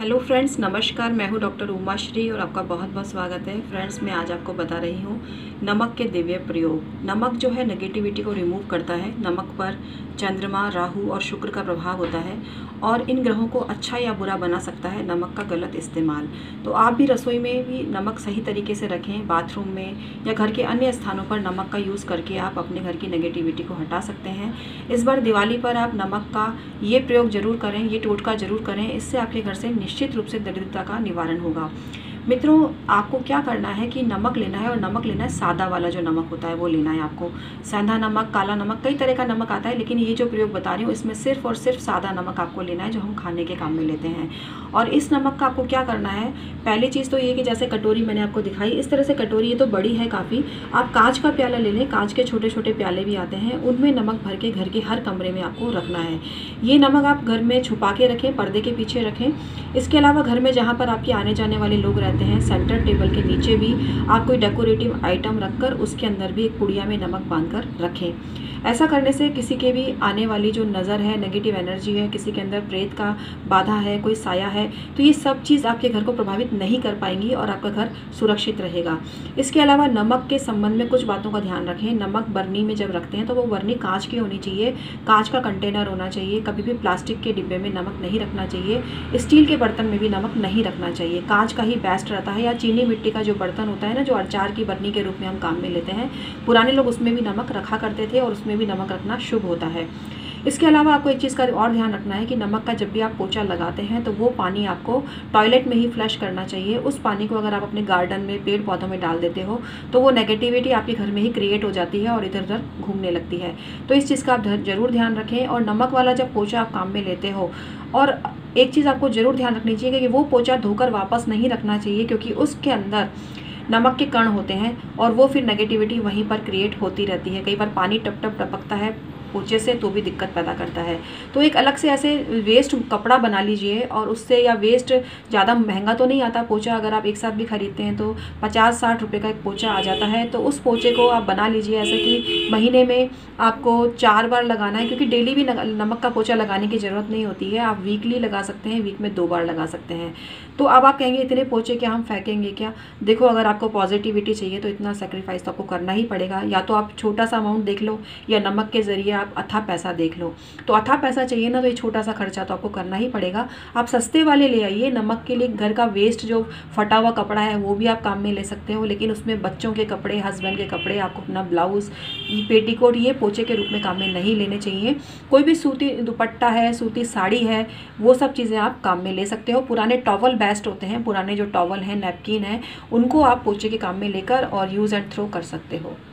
Hello friends, नमस्कार। मैं हूं डॉक्टर उमा श्री और आपका बहुत बहुत स्वागत है। फ्रेंड्स, मैं आज आपको बता रही हूं नमक के दिव्य प्रयोग। नमक जो है नेगेटिविटी को रिमूव करता है। नमक पर चंद्रमा, राहु और शुक्र का प्रभाव होता है और इन ग्रहों को अच्छा या बुरा बना सकता है नमक का गलत इस्तेमाल। तो आप भी रसोई में भी नमक सही तरीके से रखें। बाथरूम में या घर के अन्य स्थानों पर नमक का यूज़ करके आप अपने घर की नेगेटिविटी को हटा सकते हैं। इस बार दिवाली पर आप नमक का ये प्रयोग ज़रूर करें, ये टोटका ज़रूर करें। इससे आपके घर से निश्चित रूप से दरिद्रता का निवारण होगा। मित्रों, आपको क्या करना है कि नमक लेना है और नमक लेना है सादा वाला जो नमक होता है वो लेना है आपको। सेंधा नमक, काला नमक, कई तरह का नमक आता है, लेकिन ये जो प्रयोग बता रही हूँ इसमें सिर्फ और सिर्फ सादा नमक आपको लेना है जो हम खाने के काम में लेते हैं। और इस नमक का आपको क्या करना है, पहली चीज़ तो ये कि जैसे कटोरी मैंने आपको दिखाई, इस तरह से कटोरी, ये तो बड़ी है काफ़ी, आप कांच का प्याला ले लें। कांच के छोटे छोटे प्याले भी आते हैं, उनमें नमक भर के घर के हर कमरे में आपको रखना है। ये नमक आप घर में छुपा के रखें, पर्दे के पीछे रखें। इसके अलावा घर में जहाँ पर आपके आने जाने वाले लोग रहते हैं, सेंटर टेबल के नीचे भी आप कोई डेकोरेटिव आइटम रखकर उसके अंदर भी एक पुड़िया में नमक बांधकर रखें। ऐसा करने से किसी के भी आने वाली जो नज़र है, नेगेटिव एनर्जी है, किसी के अंदर प्रेत का बाधा है, कोई साया है, तो ये सब चीज़ आपके घर को प्रभावित नहीं कर पाएंगी और आपका घर सुरक्षित रहेगा। इसके अलावा नमक के संबंध में कुछ बातों का ध्यान रखें। नमक बर्नी में जब रखते हैं तो वो बर्नी कांच की होनी चाहिए, कांच का कंटेनर होना चाहिए। कभी भी प्लास्टिक के डिब्बे में नमक नहीं रखना चाहिए। स्टील के बर्तन में भी नमक नहीं रखना चाहिए। कांच का ही बेस्ट रहता है, या चीनी मिट्टी का जो बर्तन होता है ना, जो अचार की बर्नी के रूप में हम काम में लेते हैं, पुराने लोग उसमें भी नमक रखा करते थे और उसमें भी नमक रखना शुभ होता है। इसके अलावा आपको एक चीज़ का और ध्यान रखना है कि नमक का जब भी आप पोछा लगाते हैं तो वो पानी आपको टॉयलेट में ही फ्लश करना चाहिए। उस पानी को अगर आप अपने गार्डन में, पेड़ पौधों में डाल देते हो तो वो नेगेटिविटी आपके घर में ही क्रिएट हो जाती है और इधर उधर घूमने लगती है। तो इस चीज़ का आप ज़रूर ध्यान रखें। और नमक वाला जब पोछा आप काम में लेते हो, और एक चीज़ आपको ज़रूर ध्यान रखनी चाहिए कि वो पोछा धोकर वापस नहीं रखना चाहिए, क्योंकि उसके अंदर नमक के कण होते हैं और वो फिर नेगेटिविटी वहीं पर क्रिएट होती रहती है। कई बार पानी टप टप टपकता है पोछे से तो भी दिक्कत पैदा करता है। तो एक अलग से ऐसे वेस्ट कपड़ा बना लीजिए और उससे, या वेस्ट ज़्यादा महंगा तो नहीं आता पोछा, अगर आप एक साथ भी खरीदते हैं तो 50-60 रुपये का एक पोछा आ जाता है। तो उस पोछे को आप बना लीजिए ऐसे कि महीने में आपको 4 बार लगाना है, क्योंकि डेली भी नमक का पोछा लगाने की ज़रूरत नहीं होती है। आप वीकली लगा सकते हैं, वीक में 2 बार लगा सकते हैं। तो अब आप कहेंगे इतने पोछे क्या हम फेंकेंगे क्या? देखो, अगर आपको पॉजिटिविटी चाहिए तो इतना सेक्रीफाइस तो आपको करना ही पड़ेगा। या तो आप छोटा सा अमाउंट देख लो, या नमक के ज़रिए आप अथाह पैसा देख लो। तो अथाह पैसा चाहिए ना, तो ये छोटा सा खर्चा तो आपको करना ही पड़ेगा। आप सस्ते वाले ले आइए। नमक के लिए घर का वेस्ट जो फटा हुआ कपड़ा है वो भी आप काम में ले सकते हो, लेकिन उसमें बच्चों के कपड़े, हस्बैंड के कपड़े, आपको अपना ब्लाउज़, पेटीकोट, ये पोछे के रूप में काम में नहीं लेने चाहिए। कोई भी सूती दुपट्टा है, सूती साड़ी है, वो सब चीज़ें आप काम में ले सकते हो। पुराने टॉवल बेस्ट होते हैं, पुराने जो टॉवल हैं, नैपकिन है, उनको आप पोछे के काम में लेकर और यूज़ एंड थ्रो कर सकते हो।